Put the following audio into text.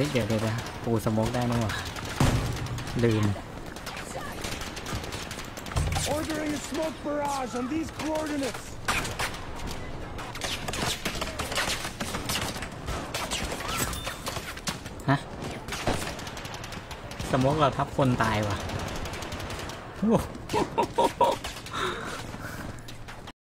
ฮ้ยเดี๋ยวปูสโมกได้มั้งวะลืม Ordering a smoke barrage on these coordinates. ฮะสโมกเราทับคนตายวะโอ้โห